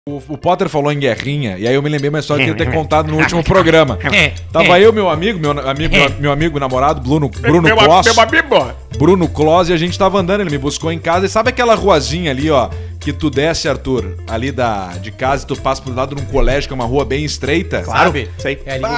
O Potter falou em guerrinha, e aí eu me lembrei uma história que eu ia ter contado no último programa. Tava eu, meu amigo namorado, Bruno Kloss. Bruno Kloss, e a gente tava andando, ele me buscou em casa. E sabe aquela ruazinha ali, ó, que tu desce, Arthur, ali de casa e tu passa pro lado de um colégio, que é uma rua bem estreita? Claro, sabe? Sei. É ali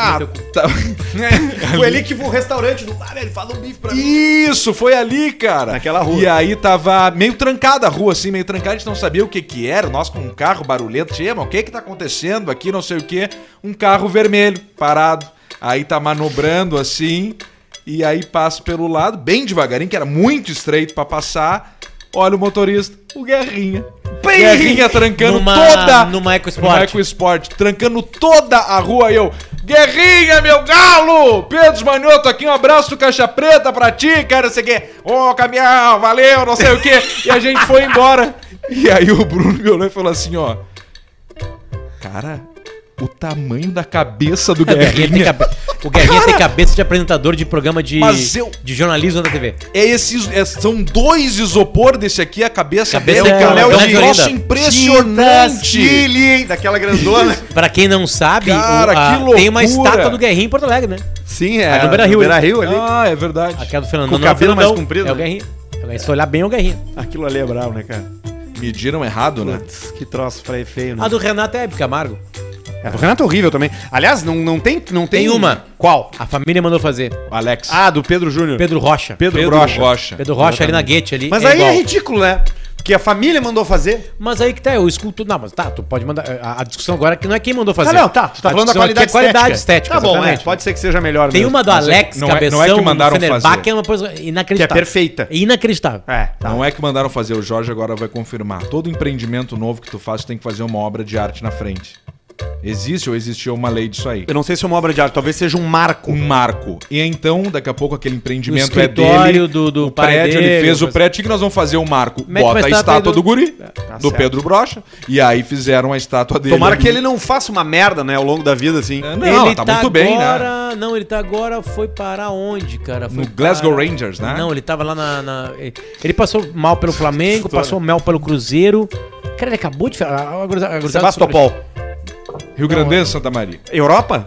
Foi ali que foi o restaurante do bar, ele falou um bife pra mim. Isso, foi ali, cara. Naquela rua. E aí tava meio trancada a rua, assim, meio trancada, a gente não sabia o que que era. Nós com um carro barulhento, mas o que que tá acontecendo aqui, não sei o que. Um carro vermelho, parado. Aí tá manobrando assim, e aí passa pelo lado, bem devagarinho, que era muito estreito pra passar. Olha o motorista, o Guerrinha. Guerrinha trancando numa EcoSport, trancando toda a rua. E eu, Guerrinha, meu galo! Pedro Manioto aqui, um abraço do Caixa Preta pra ti, cara, não sei o quê. Ô, caminhão, valeu, não sei o quê. E a gente foi embora. E aí o Bruno me olhou e falou assim, ó, cara, o tamanho da cabeça do Guerrinha. O Guerrinha tem cabeça de apresentador de programa de jornalismo da TV. São dois isopor desse aqui, a cabeça dele. É um troço impressionante. Daquela grandona. Pra quem não sabe, cara, que loucura. tem uma estátua do Guerrinha em Porto Alegre, né? Sim, é. No Beira-Rio ali. Ah, é verdade. Aquela do Fernando. Com o cabelo mais comprido. É o Guerrinha. Se olhar bem, é o Guerrinha. Aquilo ali é bravo, né, cara? Mediram errado, né? Putz, que troço feio, né? A do Renato é Camargo. A do Renato é horrível também. Aliás, não tem... Tem uma. Qual? A família mandou fazer. O Alex. Ah, do Pedro Júnior. Pedro Rocha. Pedro Rocha. Pedro Rocha ali na Guete ali. Mas aí igual. É ridículo, né? Porque a família mandou fazer. Mas aí que tá, eu escuto. Não, mas tá, tu pode mandar. A discussão agora é que não é quem mandou fazer. Não, tá. Tu tá falando da qualidade estética. Tá bom, pode ser que seja melhor tem mesmo. Tem uma do Alex, Cabeção, não é que mandaram fazer. Que é uma coisa inacreditável. Que é perfeita. Inacreditável. Tá. Não é que mandaram fazer, o Jorge agora vai confirmar. Todo empreendimento novo que tu faz, tu tem que fazer uma obra de arte na frente. Existe ou existiu uma lei disso aí? Eu não sei se é uma obra de arte, talvez seja um marco. Um marco. E então, daqui a pouco, aquele empreendimento é dele. Do prédio, dele, ele fez o prédio. O que nós vamos fazer? O marco. Bota a estátua do guri, do Pedro Brocha. E aí fizeram a estátua dele. Tomara que ele não faça uma merda, né, ao longo da vida, assim. Não, ele tá muito bem, né? Não, ele tá agora, foi parar onde, cara? No Glasgow Rangers, né? Não, ele tava lá ele passou mal pelo Flamengo, passou mal pelo Cruzeiro. Cara, ele acabou de... Sebastopol. Rio Grandense, Santa Maria. Europa?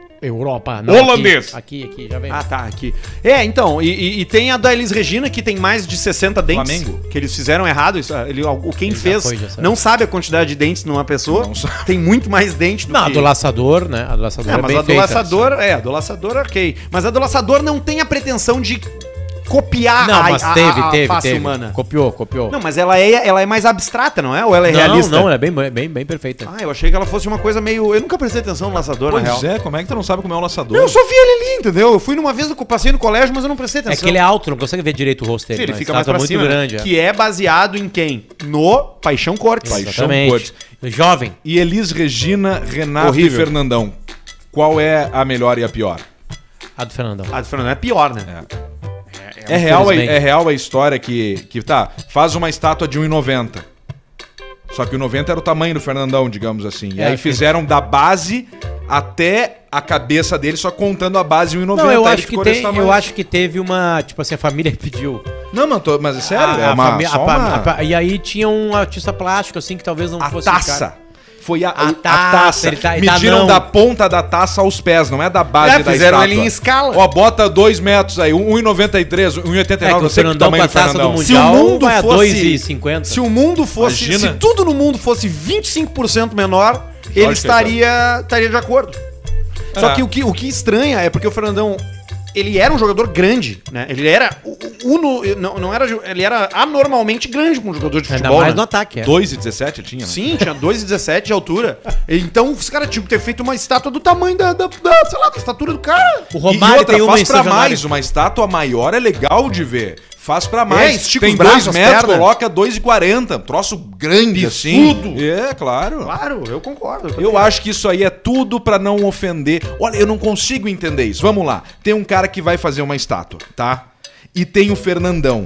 Não, holandês. Aqui, já vem. Ah, tá, aqui. Então, e tem a da Elis Regina, que tem mais de 60 dentes. Flamengo. Que eles fizeram errado. Quem fez não sabe a quantidade de dentes numa pessoa. Tem muito mais dente do que... Não, a do laçador, né? A do laçador mas a do laçador, a do laçador, ok. Mas a do laçador não tem a pretensão de copiar a face humana. Copiou. Não, mas ela é mais abstrata, não é? Ou ela é realista? Não, ela é bem perfeita. Ah, eu achei que ela fosse uma coisa meio... Eu nunca prestei atenção no laçador, na real. Pois é, como é que tu não sabe como é o laçador? Eu só vi ele ali, entendeu? Eu fui numa vez, passei no colégio, mas eu não prestei atenção. É que ele é alto, não consegue ver direito o rosto dele. Ele fica mais pra muito cima, grande. Que é baseado em quem? No Paixão Cortes. Exatamente. Jovem. E Elis Regina, Renato Horrível. e Fernandão. Qual é a melhor e a pior? A do Fernandão. A do Fernandão é pior, né? É real a história que faz uma estátua de 1,90. Só que o 90 era o tamanho do Fernandão, digamos assim. E aí fizeram da base até a cabeça dele, só contando a base 1,90. Não, eu acho que teve uma... Tipo assim, a família pediu. Não, mas é sério, e aí tinha um artista plástico, assim, que talvez não fosse... A taça. Foi a taça. Mediram da ponta da taça aos pés, não é da base da estátua. Fizeram ele em escala. Ó, bota 2 metros aí, 1,93, 1,89, não sei que tamanho do Fernandão. Se o mundo vai fosse... 2,50. Se o mundo fosse... Imagina. Se tudo no mundo fosse 25% menor, ele estaria de acordo. Só que o que estranha é porque o Fernandão... Ele era um jogador grande, né? Ele era ele era anormalmente grande com um jogador de futebol. Ainda mais no ataque, 2,17 ele tinha, né? Sim, tinha 2,17 de altura. Então os caras tinham que ter feito uma estátua do tamanho da estatura do cara. O Romário tem uma faz pra mais. Uma estátua maior é legal de ver. Faz pra mais. Estica tem os braços, 2 metros, perna. coloca 2,40. Troço grande assim. É, claro. Claro, eu concordo. Eu acho que isso aí é tudo pra não ofender. Olha, eu não consigo entender isso. Vamos lá. Tem um cara que vai fazer uma estátua, tá? E tem o Fernandão.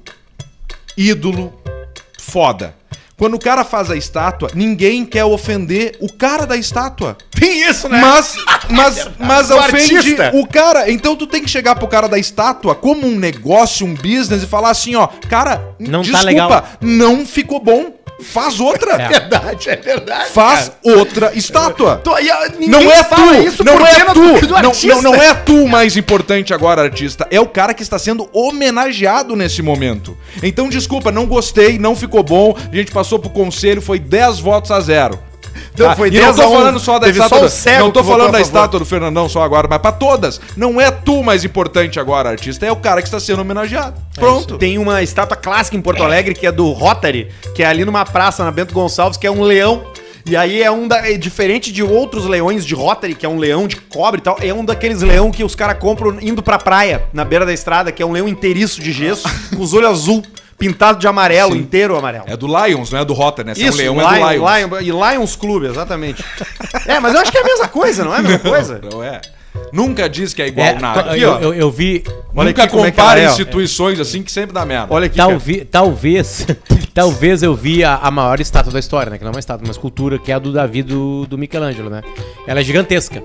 Ídolo. Foda. Quando o cara faz a estátua, ninguém quer ofender o cara da estátua. Tem isso, né? Mas ofende o cara. Então tu tem que chegar pro cara da estátua como um negócio, um business e falar assim, ó, cara, não desculpa, tá legal. não ficou bom. faz outra. É verdade. Faz outra estátua. Ninguém Não é fala tu, isso não por é pena tu, do artista. não é tu o mais importante agora, artista. É o cara que está sendo homenageado nesse momento. Então, desculpa, não gostei, não ficou bom. A gente passou pro conselho, foi 10 votos a 0. Então, foi E não 10 tô a 1. falando só da Teve estátua. só o cego Não tô que votou falando a da favor. estátua do Fernandão só agora, mas pra todas. Não é tu o mais importante agora, artista. É o cara que está sendo homenageado. Pronto. Tem uma estátua clássica em Porto Alegre que é do Rotary, que é ali numa praça na Bento Gonçalves, que é um leão. E aí é diferente de outros leões de Rotary, que é um leão de cobre e tal, é um daqueles leão que os caras compram indo pra praia, na beira da estrada, que é um leão inteiriço de gesso, com os olhos azul, pintado de amarelo, Sim. inteiro amarelo. É do Lions, não é do Rotary, né? Se é um Isso, leão, é do Lions. E Lions Clube, exatamente. Mas eu acho que é a mesma coisa, não é a mesma coisa? Não é. Nunca diz que é igual nada. Aqui, ó. Eu vi. Olha Nunca aqui como é que compara ela é, ó. instituições assim que sempre dá merda. Olha aqui, cara. Talvez eu vi a maior estátua da história, né? Que não é uma estátua, uma escultura, que é a do Davi do Michelangelo, né? Ela é gigantesca.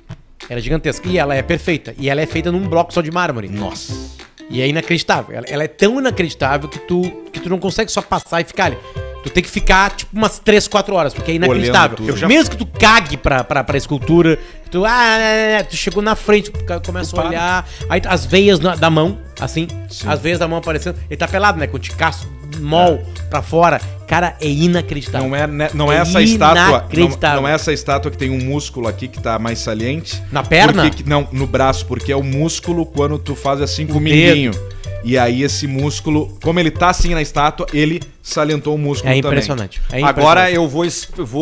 E ela é perfeita. E ela é feita num bloco só de mármore. Nossa. E é inacreditável. Ela é tão inacreditável que tu não consegue só passar e ficar ali. Tu tem que ficar, tipo, umas 3, 4 horas, porque é inacreditável. Olhando tudo. Mesmo que tu cague pra escultura, tu chegou na frente, tu começa a olhar, aí as veias da mão, assim, as veias da mão aparecendo. Ele tá pelado, né? Com o ticaço mol pra fora. Cara, é inacreditável. Não é essa estátua. Inacreditável. Não é essa estátua que tem um músculo aqui que tá mais saliente. Na perna? Não, no braço, porque é o músculo quando tu faz assim com o minguinho. E aí esse músculo, como ele tá assim na estátua, ele salientou o músculo É também. impressionante. Agora eu vou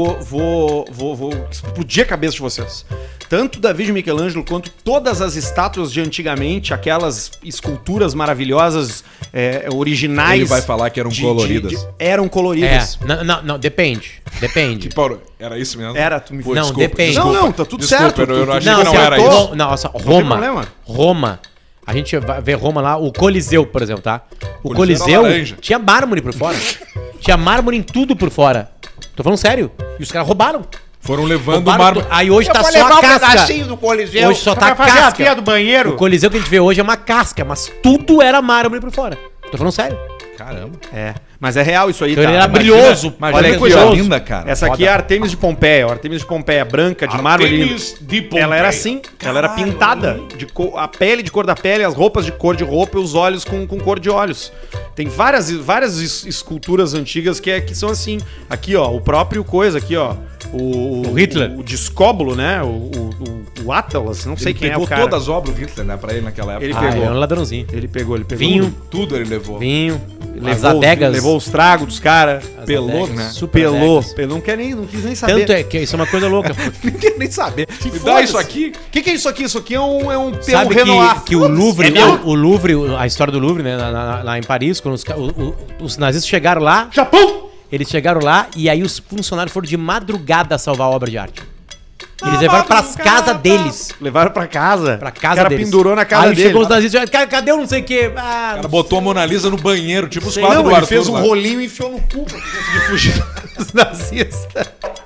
explodir a cabeça de vocês. Tanto Davi de Michelangelo quanto todas as estátuas de antigamente, aquelas esculturas maravilhosas, originais. Ele vai falar que eram coloridas. Eram coloridas. Não, depende. Que, Paulo, era isso mesmo? Era, tu me Pô, Não, desculpa, depende. desculpa. Não, tá tudo Desculpa, certo. eu Tu- achei não, que não você era acertou. isso. Não, nossa, tem problema. Roma. A gente vai ver Roma lá, o Coliseu, por exemplo, tá? O Coliseu Coliseu era laranja. tinha mármore por fora. Tinha mármore em tudo por fora. Tô falando sério. E os caras roubaram. Foram levando o Roubaram mármore. Aí hoje tá só a casca. do Coliseu. Hoje só tá a fazer a casca. pia do banheiro. O Coliseu que a gente vê hoje é uma casca, mas tudo era mármore por fora. Tô falando sério. Caramba. Mas é real isso aí, Então ele era Imagina- brilhoso. Imagina Olha que que coisa brilhoso. linda, cara. Essa aqui é a Artemis de Pompeia. A Artemis de Pompeia branca, de mármore. Artemis de Pompeia. Ela era assim, ela era pintada. A pele de cor da pele, as roupas de cor de roupa e os olhos com cor de olhos. Tem várias esculturas antigas que são assim. Aqui, ó, o próprio coisa aqui, ó. O Hitler. O Discóbulo, né? O Atlas, não sei Ele quem é pegou o cara. todas as obras do Hitler, né, pra ele naquela época. Ele Ah, pegou. é um ladrãozinho. Ele pegou. Vinho. Tudo ele levou. Vinho. As Levou, adegas. levou os tragos dos caras. as pelou, adegas, né? Super Pelou. adegas. Não quis nem saber. Tanto é que isso é uma coisa louca. Não quer nem saber. Me dá foda-se. isso aqui. O que é isso aqui? Isso aqui é um Sabe Renoir. que o Louvre, É meu? o Louvre, a história do Louvre, né, lá em Paris, quando os nazistas chegaram lá, Japão! eles chegaram lá e aí os funcionários foram de madrugada salvar a obra de arte. Eles levaram pras casas deles. Levaram pra casa. Pra casa O cara deles. pendurou na casa aí dele. chegou os nazistas, cara, cadê o não sei o quê? Ah, O cara botou a Mona Lisa no banheiro, tipo os Sei quadros Não, do ele Arthur. fez um lá. rolinho e enfiou no cu pra conseguir fugir dos nazistas.